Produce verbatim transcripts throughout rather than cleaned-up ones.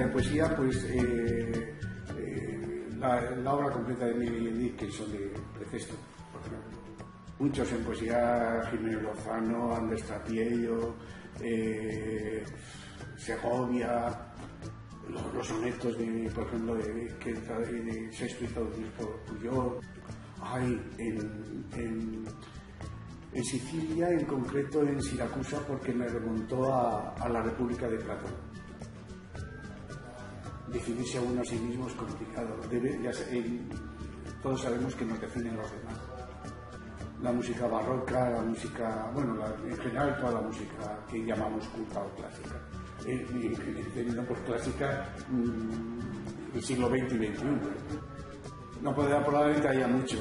de poesía, pues eh, eh, la, la obra completa de Emily Dickinson de, de Cesto, por ejemplo. Muchos en poesía, Jiménez Lozano, Andrés Trapiello, eh, Segovia, los, los sonetos de, por ejemplo, de, que, de Sexto y traducidos por Puyol. Hay en, en, en Sicilia, en concreto en Siracusa, porque me remontó a, a la República de Platón. Definirse a uno a sí mismo es complicado. Debe, ya sé, el, todos sabemos que nos definen los demás. La música barroca, la música, bueno, la, en general toda la música que llamamos culta o clásica. Eh, entendiendo por clásica mmm, el siglo veinte y veintiuno. No podrá, probablemente haya muchos,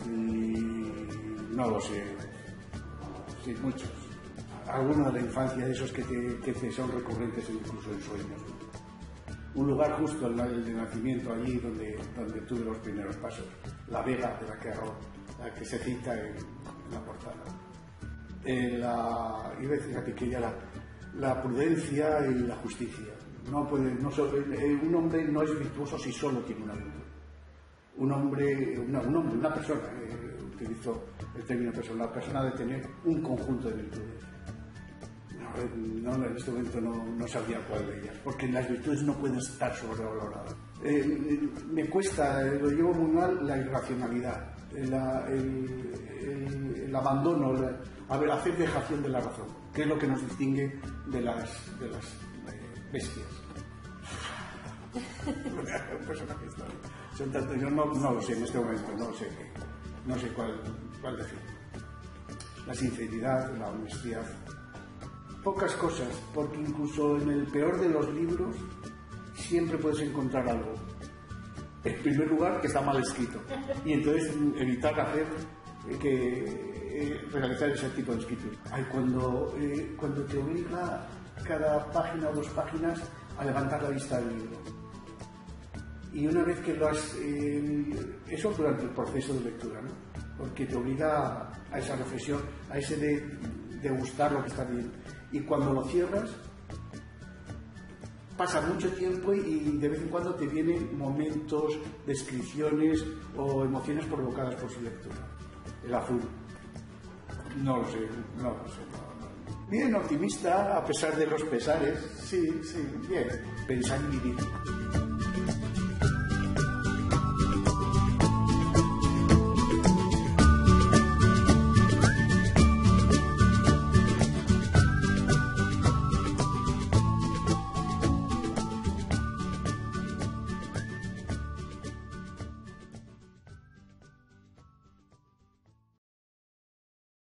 y no lo sé, sí, muchos. Algunos de la infancia, de esos que, te, que te son recurrentes incluso en sueños. Un lugar justo, el de nacimiento, allí donde, donde tuve los primeros pasos. La Vega, de la que, la que se cita en, en la portada. Eh, la, iba a decir a que ya la, la prudencia y la justicia. No puede, no, un hombre no es virtuoso si solo tiene una virtud. Un hombre, una, un hombre, una persona, eh, utilizo el término persona, la persona debe tener un conjunto de virtudes. No, no, en este momento no, no sabría cuál de ellas, porque las virtudes no pueden estar sobrevaloradas. Eh, me cuesta, eh, lo llevo muy mal, la irracionalidad, la, el, el, el abandono, la, a ver, hacer dejación de la razón, que es lo que nos distingue de las, de las eh, bestias. Son tantos, yo no, no lo sé en este momento, no lo sé, no sé cuál, cuál decir. La sinceridad, la honestidad. Pocas cosas, porque incluso en el peor de los libros siempre puedes encontrar algo. En primer lugar, que está mal escrito, y entonces evitar hacer que eh, realizar ese tipo de escritura. Ay, cuando, eh, cuando te obliga cada página o dos páginas a levantar la vista del libro. Y una vez que lo has... Eh, eso durante el proceso de lectura, ¿no? Porque te obliga a esa reflexión, a ese de, de gustar lo que estás viendo. Y cuando lo cierras, pasa mucho tiempo y de vez en cuando te vienen momentos, descripciones o emociones provocadas por su lectura. El azul. No lo sé, no lo sé. No, no. Bien optimista, a pesar de los pesares. Sí, sí, bien. Pensar y vivir.